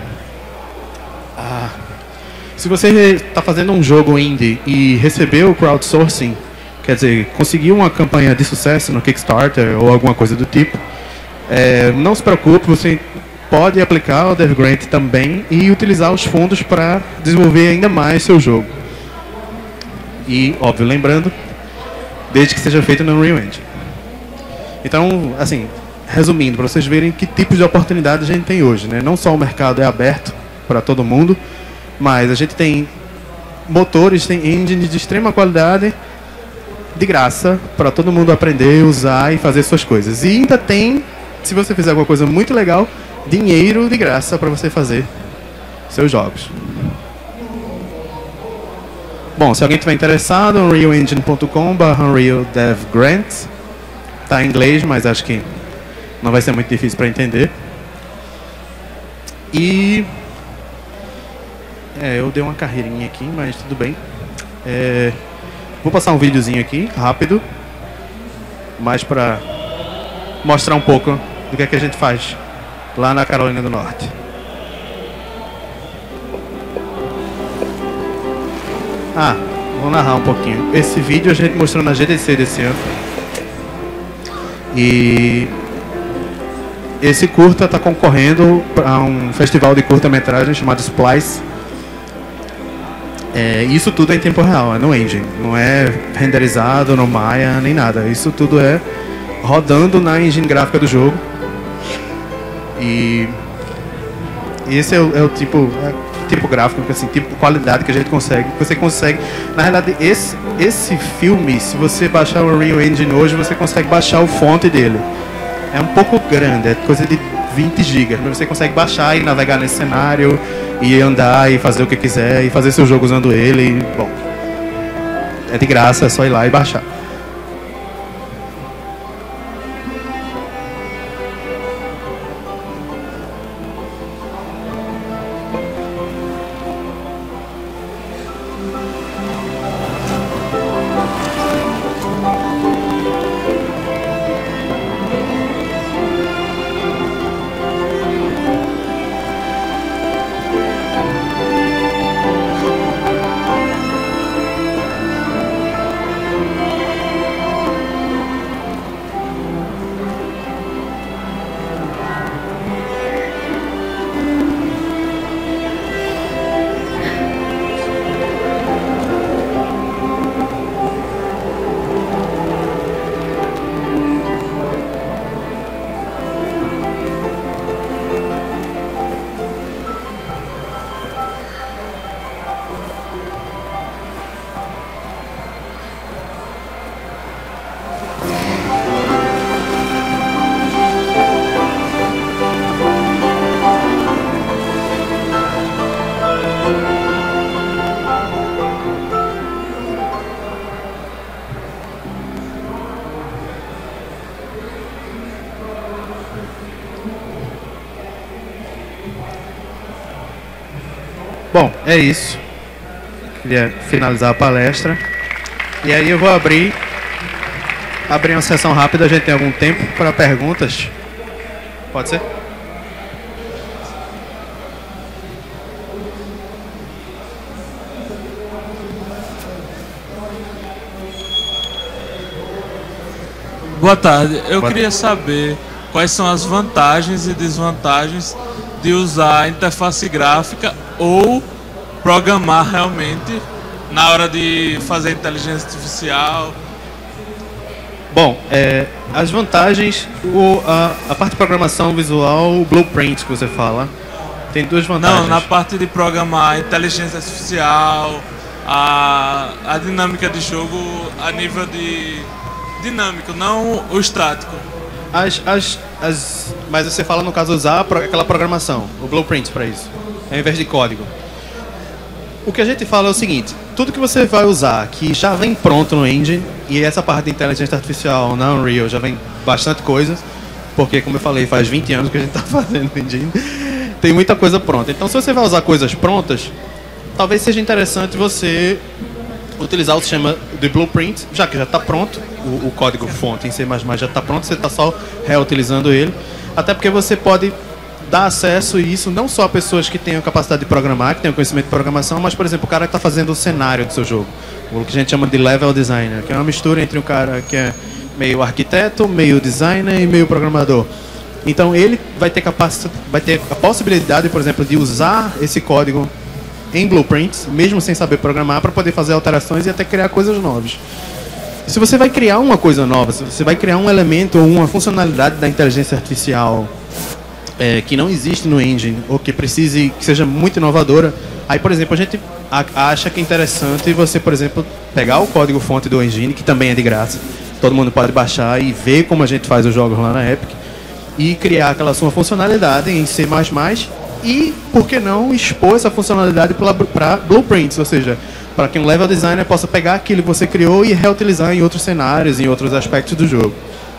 Se você está fazendo um jogo indie e recebeu o crowdsourcing, quer dizer, conseguiu uma campanha de sucesso no Kickstarter ou alguma coisa do tipo, não se preocupe, você pode aplicar o Dev Grant também e utilizar os fundos para desenvolver ainda mais seu jogo. E, óbvio, lembrando, desde que seja feito no Unreal Engine. Então, assim, resumindo, para vocês verem que tipos de oportunidade a gente tem hoje, né? Não só o mercado é aberto para todo mundo, mas a gente tem motores, tem engines de extrema qualidade, de graça, para todo mundo aprender, usar e fazer suas coisas. E ainda tem, se você fizer alguma coisa muito legal, dinheiro de graça para você fazer seus jogos. Bom, se alguém estiver interessado, unrealengine.com/Unreal Dev Grant. Está em inglês, mas acho que não vai ser muito difícil para entender. E eu dei uma carreirinha aqui, mas tudo bem. Vou passar um videozinho aqui, rápido, mais para mostrar um pouco do que é que a gente faz lá na Carolina do Norte. Vou narrar um pouquinho. Esse vídeo a gente mostrou na GDC desse ano. E esse curta está concorrendo a um festival de curta-metragem chamado Splice. Isso tudo é em tempo real, é no Engine. Não é renderizado no Maya, nem nada. Isso tudo é rodando na engine gráfica do jogo. E esse é o tipo gráfico, assim, tipo de qualidade que a gente consegue. Você consegue, na realidade, esse filme, se você baixar o Unreal Engine hoje, você consegue baixar o fonte dele. É um pouco grande, é coisa de 20 GB, mas você consegue baixar e navegar nesse cenário, e andar e fazer o que quiser, e fazer seu jogo usando ele. Bom, é de graça, é só ir lá e baixar. Bom, é isso. Queria finalizar a palestra. E aí eu vou abrir uma sessão rápida. A gente tem algum tempo para perguntas? Pode ser? Boa tarde. Eu queria saber quais são as vantagens e desvantagens de usar a interface gráfica ou programar realmente na hora de fazer inteligência artificial. Bom, as vantagens, a parte de programação visual, o blueprint que você fala, tem duas vantagens. Não, na parte de programar inteligência artificial, a dinâmica de jogo a nível de dinâmico, não o estático. Mas você fala, no caso, usar aquela programação, o blueprint para isso, ao invés de código. O que a gente fala é o seguinte: tudo que você vai usar que já vem pronto no engine, e essa parte de inteligência artificial na Unreal já vem bastante coisa, porque, como eu falei, faz 20 anos que a gente está fazendo engine, tem muita coisa pronta. Então, se você vai usar coisas prontas, talvez seja interessante você utilizar o sistema de blueprint, já que já está pronto, o código fonte em C++ já está pronto, você está só reutilizando ele, até porque você pode dar acesso a isso não só a pessoas que tenham capacidade de programar, que tenham conhecimento de programação, mas, por exemplo, o cara que está fazendo o cenário do seu jogo, o que a gente chama de level designer, que é uma mistura entre um cara que é meio arquiteto, meio designer e meio programador. Então ele vai ter a possibilidade, por exemplo, de usar esse código em blueprints, mesmo sem saber programar, para poder fazer alterações e até criar coisas novas. E se você vai criar uma coisa nova, se você vai criar um elemento ou uma funcionalidade da inteligência artificial que não existe no engine, ou que seja muito inovadora, aí, por exemplo, a gente acha que é interessante você, por exemplo, pegar o código fonte do engine, que também é de graça, todo mundo pode baixar e ver como a gente faz os jogos lá na Epic, e criar aquela sua funcionalidade em C++, e, por que não, expor essa funcionalidade para blueprints, ou seja, para que um level designer possa pegar aquilo que você criou e reutilizar em outros cenários, em outros aspectos do jogo.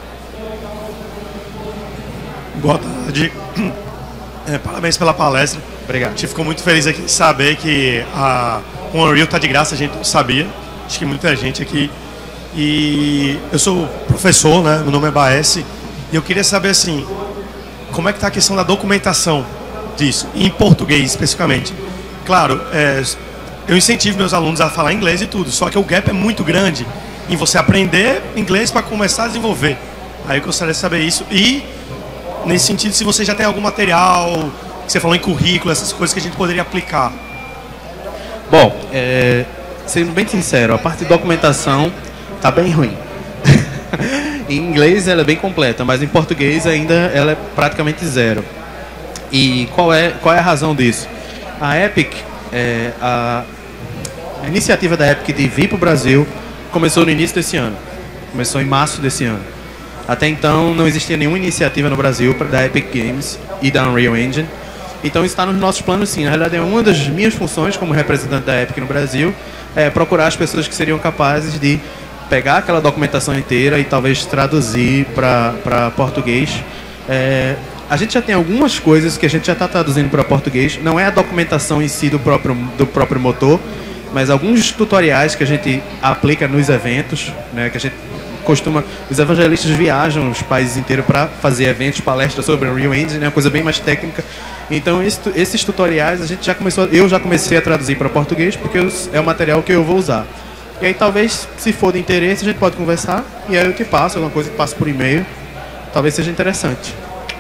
Boa tarde. Parabéns pela palestra. Obrigado. A gente ficou muito feliz aqui de saber que o Unreal está de graça, a gente não sabia. Acho que muita gente aqui. E eu sou professor, né? Meu nome é Baes. E eu queria saber, assim, como é que está a questão da documentação disso, em português especificamente. Claro, eu incentivo meus alunos a falar inglês e tudo, só que o gap é muito grande em você aprender inglês para começar a desenvolver. Aí eu gostaria de saber isso. E, nesse sentido, se você já tem algum material, que você falou em currículo, essas coisas que a gente poderia aplicar. Bom, sendo bem sincero, a parte de documentação está bem ruim. Em inglês ela é bem completa, mas em português ainda ela é praticamente zero. E qual é a razão disso? A Epic, a iniciativa da Epic de vir para o Brasil começou no início desse ano. Começou em março desse ano. Até então não existia nenhuma iniciativa no Brasil da Epic Games e da Unreal Engine. Então isso está nos nossos planos sim. Na realidade é uma das minhas funções como representante da Epic no Brasil, é procurar as pessoas que seriam capazes de pegar aquela documentação inteira e talvez traduzir para português. A gente já tem algumas coisas que a gente já está traduzindo para português. Não é a documentação em si do próprio motor, mas alguns tutoriais que a gente aplica nos eventos, né, que a gente costuma... Os evangelistas viajam os países inteiros para fazer eventos, palestras sobre o Unreal Engine, né, uma coisa bem mais técnica. Então esses tutoriais eu já comecei a traduzir para português porque é o material que eu vou usar. E aí talvez, se for de interesse, a gente pode conversar e aí eu te passo alguma coisa que passo por e-mail. Talvez seja interessante.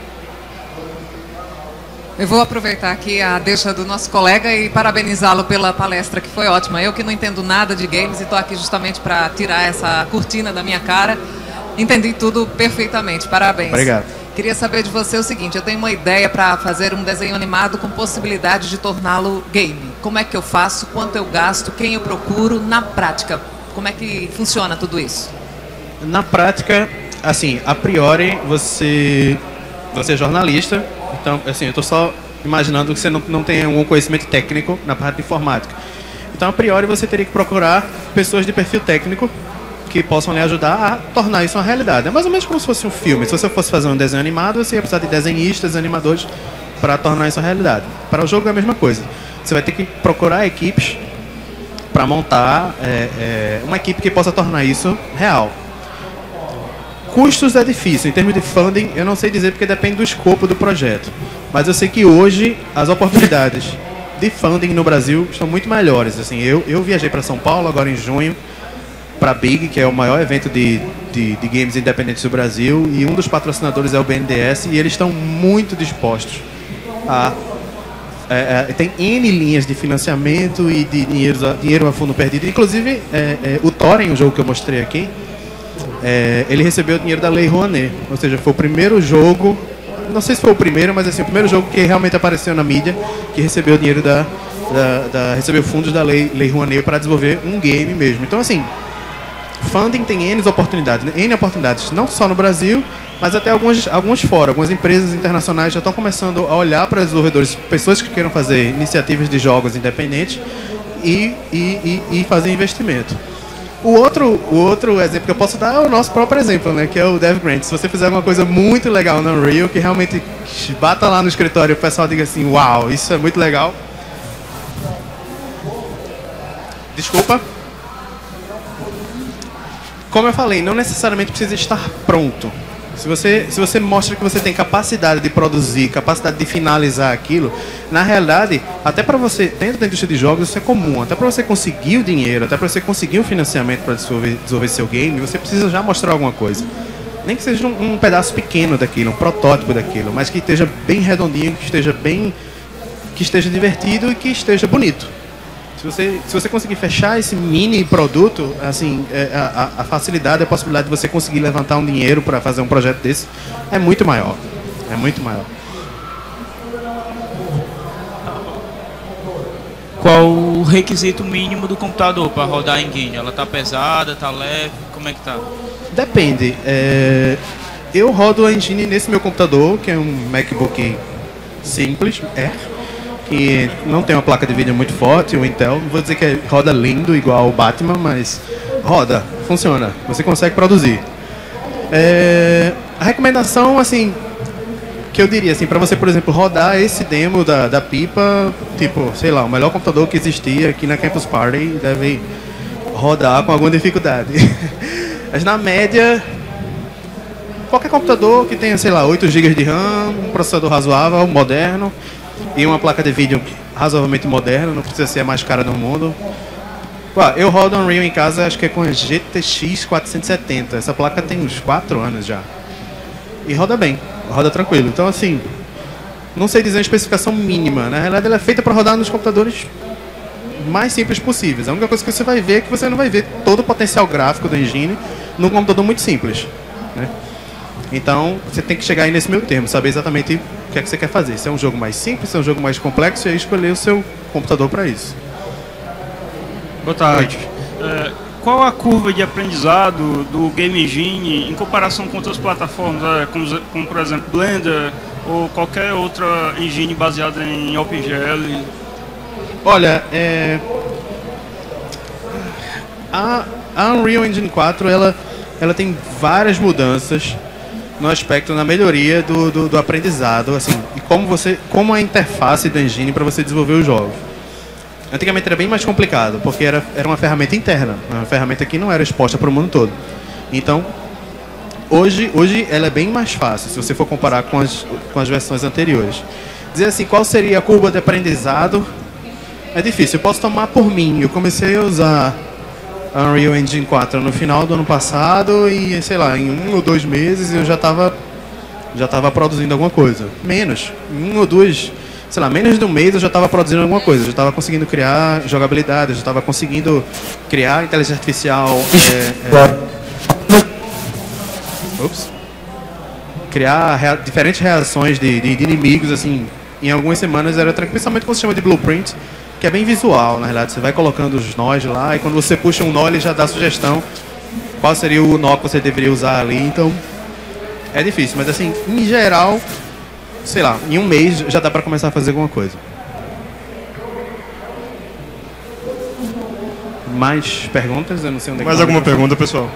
Eu vou aproveitar aqui a deixa do nosso colega e parabenizá-lo pela palestra, que foi ótima. Eu que não entendo nada de games e estou aqui justamente para tirar essa cortina da minha cara. Entendi tudo perfeitamente. Parabéns. Obrigado. Queria saber de você o seguinte, eu tenho uma ideia para fazer um desenho animado com possibilidade de torná-lo game. Como é que eu faço? Quanto eu gasto? Quem eu procuro? Na prática, como é que funciona tudo isso? Na prática, assim, a priori, você é jornalista, então, assim, eu estou só imaginando que você não tem algum conhecimento técnico na parte de informática. Então, a priori, você teria que procurar pessoas de perfil técnico que possam lhe ajudar a tornar isso uma realidade. É mais ou menos como se fosse um filme. Se você fosse fazer um desenho animado, você ia precisar de desenhistas, animadores para tornar isso uma realidade. Para o jogo é a mesma coisa. Você vai ter que procurar equipes para montar uma equipe que possa tornar isso real. Custos é difícil. Em termos de funding, eu não sei dizer porque depende do escopo do projeto. Mas eu sei que hoje as oportunidades de funding no Brasil estão muito melhores. Assim, eu viajei para São Paulo agora em junho, para a Big, que é o maior evento de games independentes do Brasil, e um dos patrocinadores é o BNDES, e eles estão muito dispostos a... tem N linhas de financiamento e de dinheiro a fundo perdido. Inclusive, o Thorin, o jogo que eu mostrei aqui, ele recebeu o dinheiro da Lei Rouanet, ou seja, foi o primeiro jogo, não sei se foi o primeiro, mas assim, o primeiro jogo que realmente apareceu na mídia, que recebeu o dinheiro recebeu fundos da Lei Rouanet para desenvolver um game mesmo. Então, assim, funding tem N oportunidades, né? N oportunidades, não só no Brasil, mas até algumas fora. Algumas empresas internacionais já estão começando a olhar para desenvolvedores, pessoas que queiram fazer iniciativas de jogos independentes e fazer investimento. O outro exemplo que eu posso dar é o nosso próprio exemplo, né? Que é o Dev Grant. Se você fizer alguma coisa muito legal no Unreal, que realmente bata lá no escritório e o pessoal diga assim, uau, isso é muito legal. Desculpa. Como eu falei, não necessariamente precisa estar pronto. Se você mostra que você tem capacidade de produzir, capacidade de finalizar aquilo, na realidade, até para você, dentro da indústria de jogos, isso é comum. Até para você conseguir o dinheiro, até para você conseguir um financiamento para desenvolver seu game, você precisa já mostrar alguma coisa. Nem que seja um pedaço pequeno daquilo, um protótipo daquilo, mas que esteja bem redondinho, que esteja divertido e que esteja bonito. Se você conseguir fechar esse mini produto, assim, a facilidade, a possibilidade de você conseguir levantar um dinheiro para fazer um projeto desse é muito maior. É muito maior. Qual o requisito mínimo do computador para rodar a engine? Ela tá pesada, tá leve? Como é que tá? Depende. Eu rodo a engine nesse meu computador, que é um MacBook simples, que não tem uma placa de vídeo muito forte, o Intel. Não vou dizer que roda lindo igual o Batman, mas roda, funciona, você consegue produzir. A recomendação, assim, que eu diria, assim, para você, por exemplo, rodar esse demo da Pipa, tipo, sei lá, o melhor computador que existia aqui na Campus Party deve rodar com alguma dificuldade. Mas na média, qualquer computador que tenha, sei lá, 8 GB de RAM, um processador razoável, moderno, e uma placa de vídeo razoavelmente moderna, não precisa ser a mais cara do mundo. Eu rodo Unreal em casa, acho que é com a GTX 470. Essa placa tem uns 4 anos já. E roda bem, roda tranquilo. Então, assim, não sei dizer uma especificação mínima. Na realidade, ela é feita para rodar nos computadores mais simples possíveis. A única coisa que você vai ver é que você não vai ver todo o potencial gráfico do engine num computador muito simples, né? Então, você tem que chegar aí nesse meio termo, saber exatamente o que é que você quer fazer. Se é um jogo mais simples, se é um jogo mais complexo, e aí escolher o seu computador para isso. Boa tarde. Qual a curva de aprendizado do Game Engine em comparação com outras plataformas, como por exemplo Blender ou qualquer outra engine baseada em OpenGL? Olha, a Unreal Engine 4 ela tem várias mudanças no aspecto, na melhoria do aprendizado, assim, e como a interface do engine para você desenvolver os jogos. Antigamente era bem mais complicado, porque era uma ferramenta interna, uma ferramenta que não era exposta para o mundo todo. Então, hoje ela é bem mais fácil, se você for comparar com as versões anteriores. Dizer assim, qual seria a curva de aprendizado é difícil. Eu posso tomar por mim. Eu comecei a usar a Unreal Engine 4 no final do ano passado e, sei lá, em 1 ou 2 meses eu já estava produzindo alguma coisa. Menos. Em 1 ou 2, sei lá, menos de um mês eu já estava produzindo alguma coisa. Eu já estava conseguindo criar jogabilidade, eu já estava conseguindo criar inteligência artificial. Criar diferentes reações de inimigos, assim, em algumas semanas era principalmente com o sistema de blueprint, que é bem visual, na realidade. Você vai colocando os nós lá e quando você puxa um nó, ele já dá sugestão qual seria o nó que você deveria usar ali. Então, é difícil, mas assim, em geral, sei lá, em um mês já dá pra começar a fazer alguma coisa. Mais perguntas? Eu não sei onde é que Mais alguma pergunta, pessoal?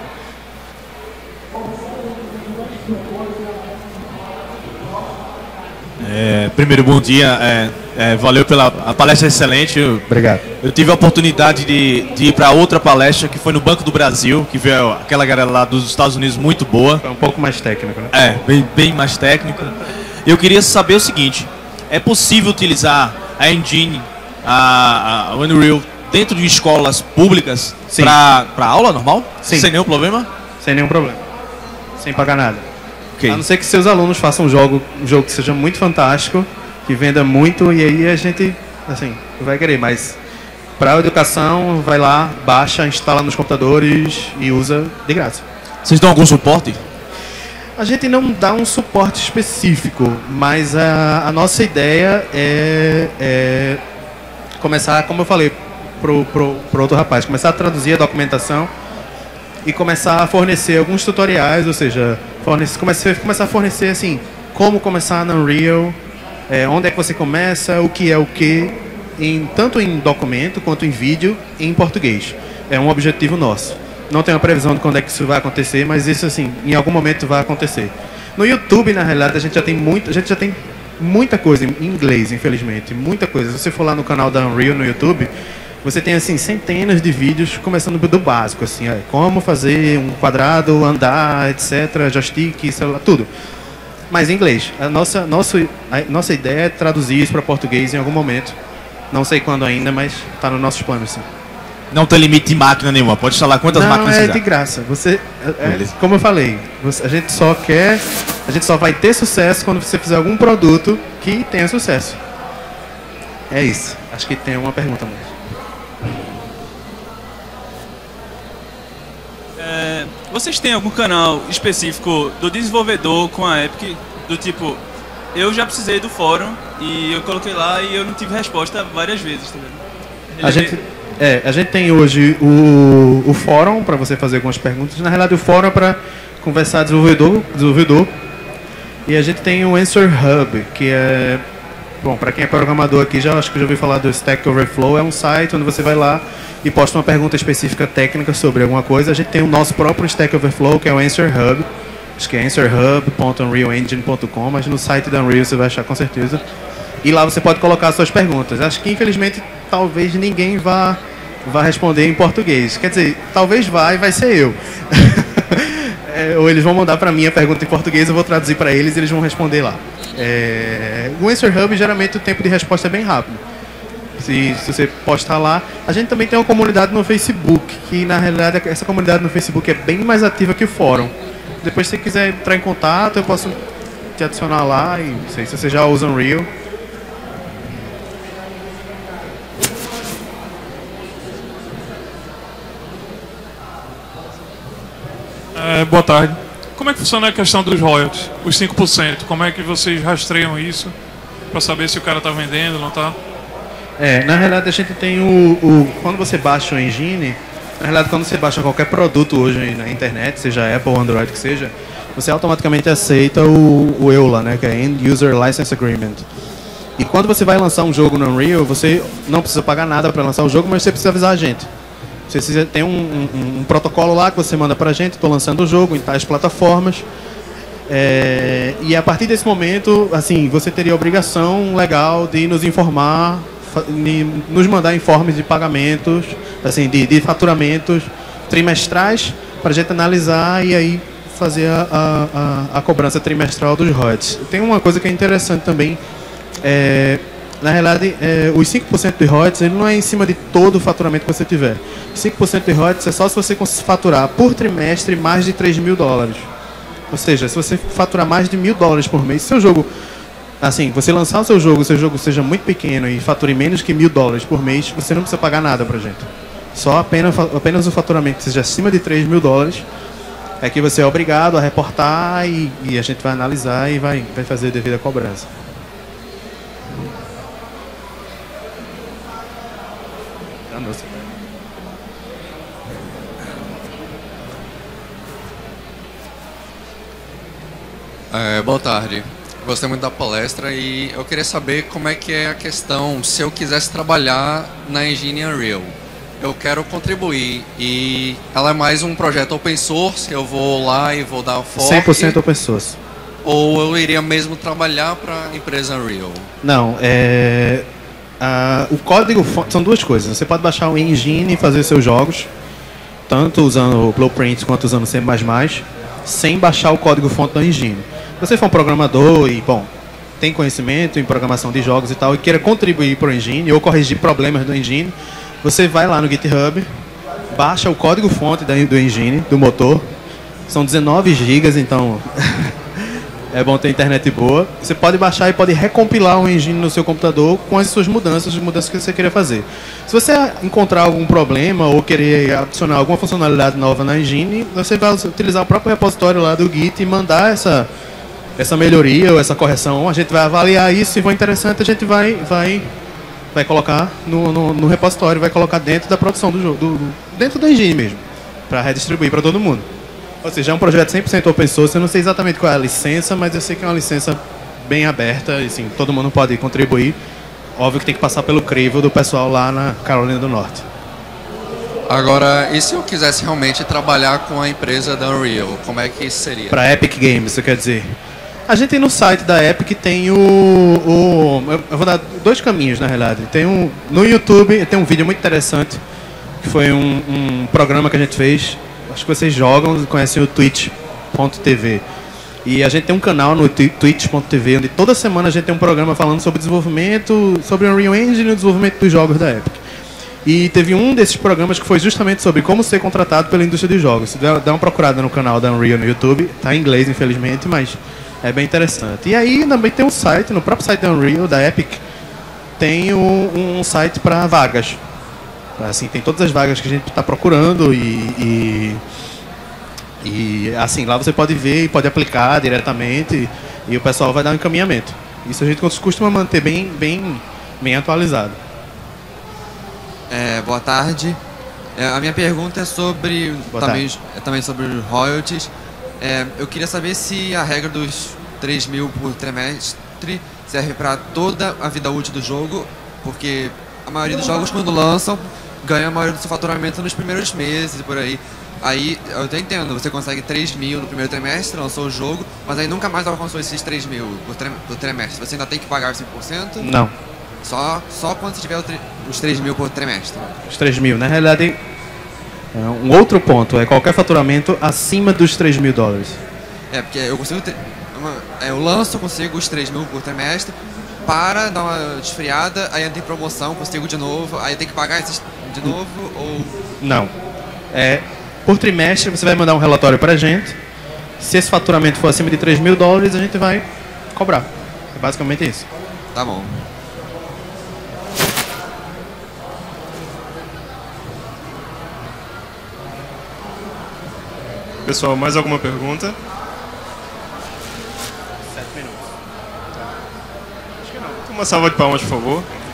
Primeiro, bom dia. Valeu pela palestra excelente. Obrigado. Eu tive a oportunidade de ir para outra palestra que foi no Banco do Brasil, que veio aquela galera lá dos Estados Unidos muito boa. Foi um pouco mais técnico, né? Bem mais técnico. Eu queria saber o seguinte: é possível utilizar a engine, a Unreal, dentro de escolas públicas para aula normal? Sim. Sem nenhum problema? Sem nenhum problema. Sem pagar nada. Okay. A não ser que seus alunos façam um jogo que seja muito fantástico, que venda muito, e aí a gente, assim, vai querer, mas para a educação, vai lá, baixa, instala nos computadores e usa de graça. Vocês dão algum suporte? A gente não dá um suporte específico, mas a nossa ideia é começar, como eu falei pro outro rapaz, começar a traduzir a documentação e começar a fornecer alguns tutoriais, ou seja, começar a fornecer assim, como começar na Unreal, onde é que você começa, o que é o que, tanto em documento quanto em vídeo, em português. É um objetivo nosso. Não tem uma previsão de quando é que isso vai acontecer, mas isso assim, em algum momento vai acontecer. No YouTube, na realidade, a gente já tem muita coisa em inglês, infelizmente, muita coisa. Se você for lá no canal da Unreal no YouTube, você tem assim centenas de vídeos começando do básico, assim, como fazer um quadrado, andar, etc, joystick, celular, tudo. Mas em inglês. A nossa ideia é traduzir isso para português em algum momento. Não sei quando ainda, mas está nos nossos planos, sim. Não tem limite de máquina nenhuma. Pode instalar quantas máquinas quiser. Não, é de graça. Como eu falei, a gente só vai ter sucesso quando você fizer algum produto que tenha sucesso. É isso. Acho que tem uma pergunta mais. Vocês têm algum canal específico do desenvolvedor com a Epic? Do tipo, eu já precisei do fórum e eu coloquei lá e eu não tive resposta várias vezes, tá vendo? A gente tem hoje o fórum para você fazer algumas perguntas. Na realidade, o fórum é para conversar desenvolvedor. E a gente tem o Answer Hub, que é... Bom, para quem é programador aqui, acho que já ouviu falar do Stack Overflow. É um site onde você vai lá e posta uma pergunta específica técnica sobre alguma coisa. A gente tem o nosso próprio Stack Overflow, que é o Answer Hub. Acho que é answerhub.unrealengine.com, mas no site da Unreal você vai achar com certeza. E lá você pode colocar suas perguntas. Acho que, infelizmente, talvez ninguém vá responder em português. Quer dizer, talvez vai ser eu. Ou eles vão mandar para mim a pergunta em português, eu vou traduzir para eles e eles vão responder lá. O Answer Hub, geralmente, o tempo de resposta é bem rápido. Se você postar lá. A gente também tem uma comunidade no Facebook, que, na realidade, essa comunidade no Facebook é bem mais ativa que o fórum. Depois, se você quiser entrar em contato, eu posso te adicionar lá. E não sei se você já usa Unreal. Boa tarde. Como é que funciona a questão dos royalties? Os 5%, como é que vocês rastreiam isso para saber se o cara está vendendo ou não está? Na realidade a gente tem quando você baixa o engine, na realidade quando você baixa qualquer produto hoje na internet, seja Apple ou Android que seja, você automaticamente aceita o EULA, né, que é End User License Agreement. E quando você vai lançar um jogo no Unreal, você não precisa pagar nada para lançar o jogo, mas você precisa avisar a gente. Você tem um protocolo lá que você manda para a gente, estou lançando o jogo em tais plataformas. E a partir desse momento, assim, você teria a obrigação legal de nos informar, nos mandar informes de pagamentos, assim, de faturamentos trimestrais, para a gente analisar e aí fazer a cobrança trimestral dos royalties. Tem uma coisa que é interessante também, na realidade, os 5% de royalties ele não é em cima de todo o faturamento que você tiver. 5% de royalties é só se você faturar por trimestre mais de $3.000. Ou seja, se você faturar mais de $1.000 por mês, se seu jogo, assim, você lançar o seu jogo seja muito pequeno e fature menos que $1.000 por mês, você não precisa pagar nada pra gente. Só apenas o faturamento que seja acima de $3.000 é que você é obrigado a reportar e a gente vai analisar e vai fazer a devida cobrança. Boa tarde. Gostei muito da palestra e eu queria saber como é que é a questão se eu quisesse trabalhar na Engine Unreal. Eu quero contribuir e ela é mais um projeto open source, eu vou lá e vou dar o fork. 100% open source. Ou eu iria mesmo trabalhar para a empresa Unreal? Não, o código são duas coisas. Você pode baixar o engine e fazer seus jogos, tanto usando o Blueprint quanto usando C++, sem baixar o código-fonte da engine. Se você for um programador e, bom, tem conhecimento em programação de jogos e tal, e queira contribuir para o engine ou corrigir problemas do engine, você vai lá no GitHub, baixa o código-fonte do engine, do motor. São 19 GB, então é bom ter internet boa. Você pode baixar e pode recompilar o engine no seu computador com as suas mudanças, as mudanças que você queria fazer. Se você encontrar algum problema ou querer adicionar alguma funcionalidade nova na engine, você vai utilizar o próprio repositório lá do Git e mandar essa melhoria ou essa correção. A gente vai avaliar isso, se for interessante a gente vai colocar no repositório, vai colocar dentro da produção do jogo, dentro da engine mesmo, para redistribuir para todo mundo. Ou seja, é um projeto 100% open source. Eu não sei exatamente qual é a licença, mas eu sei que é uma licença bem aberta e assim, todo mundo pode contribuir. Óbvio que tem que passar pelo crivo do pessoal lá na Carolina do Norte. Agora, e se eu quisesse realmente trabalhar com a empresa da Unreal, como é que isso seria? Para Epic Games, você quer dizer? A gente no site da Epic tem eu vou dar dois caminhos, na realidade. No YouTube tem um vídeo muito interessante, que foi um programa que a gente fez. Acho que vocês jogam, conhecem o Twitch.tv. E a gente tem um canal no Twitch.tv, onde toda semana a gente tem um programa falando sobre desenvolvimento, sobre o Unreal Engine e o desenvolvimento dos jogos da Epic. E teve um desses programas que foi justamente sobre como ser contratado pela indústria de jogos. Dá uma procurada no canal da Unreal no YouTube. Está em inglês, infelizmente, mas é bem interessante. E aí também tem um site, no próprio site da Unreal, da Epic, tem um site para vagas. Assim, tem todas as vagas que a gente está procurando e assim, lá você pode ver e pode aplicar diretamente e o pessoal vai dar um encaminhamento. Isso a gente costuma manter bem atualizado. Boa tarde. A minha pergunta é sobre também sobre royalties. Eu queria saber se a regra dos 3.000 por trimestre serve para toda a vida útil do jogo, porque a maioria dos jogos, quando lançam, ganha a maioria do seu faturamento nos primeiros meses e por aí. Aí, eu até entendo, você consegue 3.000 no primeiro trimestre, lançou o jogo, mas aí nunca mais alcançou esses 3.000 por trimestre. Você ainda tem que pagar os 5%? Não. Só quando você tiver os 3.000 por trimestre. Os 3.000, na realidade, um outro ponto é qualquer faturamento acima dos $3.000. Porque eu consigo eu lanço, consigo os 3.000 por trimestre, para dar uma desfriada, aí tem promoção, consigo de novo, aí tem que pagar esses de novo ou... Não. Por trimestre você vai mandar um relatório pra gente. Se esse faturamento for acima de $3.000, a gente vai cobrar. É basicamente isso. Tá bom. Pessoal, mais alguma pergunta? 7 minutos. Uma salva de palmas, por favor.